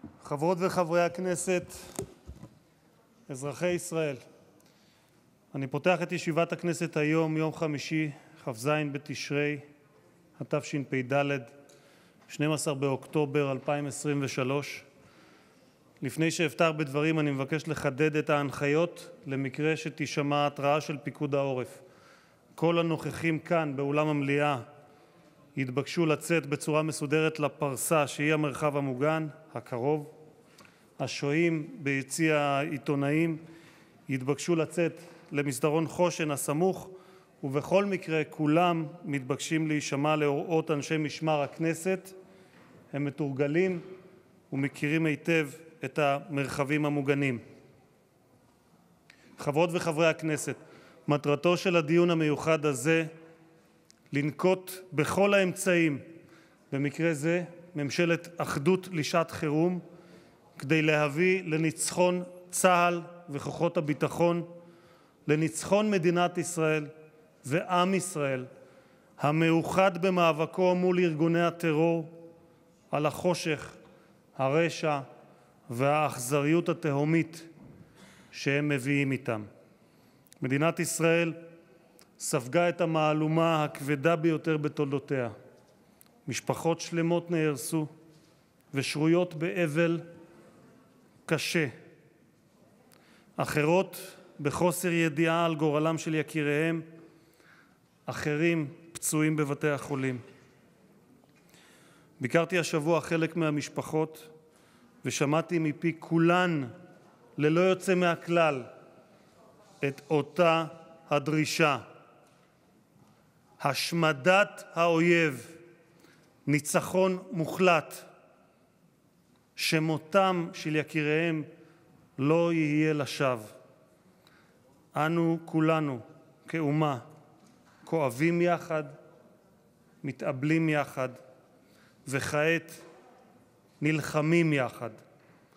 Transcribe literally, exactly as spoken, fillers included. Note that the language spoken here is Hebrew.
חברות וחברי הכנסת, אזרחי ישראל, אני פותח את ישיבת הכנסת היום, יום חמישי, כ"ז בתשרי התשפ"ד, שנים עשר באוקטובר אלפיים עשרים ושלוש. לפני שאפתח בדברים אני מבקש לחדד את ההנחיות למקרה שתישמע התראה של פיקוד העורף. כל הנוכחים כאן באולם המליאה יתבקשו לצאת בצורה מסודרת לפרסה שהיא המרחב המוגן הקרוב. השוהים ביציע העיתונאים יתבקשו לצאת למסדרון חושן הסמוך, ובכל מקרה כולם מתבקשים להישמע להוראות אנשי משמר הכנסת. הם מתורגלים ומכירים היטב את המרחבים המוגנים. חברות וחברי הכנסת, מטרתו של הדיון המיוחד הזה לנקוט בכל האמצעים, במקרה זה ממשלת אחדות לשעת חירום, כדי להביא לניצחון צה"ל וכוחות הביטחון, לניצחון מדינת ישראל ועם ישראל המאוחד במאבקו מול ארגוני הטרור על החושך, הרשע והאכזריות התהומית שהם מביאים איתם. מדינת ישראל ספגה את המהלומה הכבדה ביותר בתולדותיה. משפחות שלמות נהרסו ושרויות באבל קשה. אחרות בחוסר ידיעה על גורלם של יקיריהם, אחרים פצועים בבתי החולים. ביקרתי השבוע חלק מהמשפחות ושמעתי מפי כולן ללא יוצא מהכלל את אותה הדרישה: השמדת האויב, ניצחון מוחלט, שמותם של יקיריהם לא יהיה לשווא. אנו כולנו כאומה כואבים יחד, מתאבלים יחד, וכעת נלחמים יחד.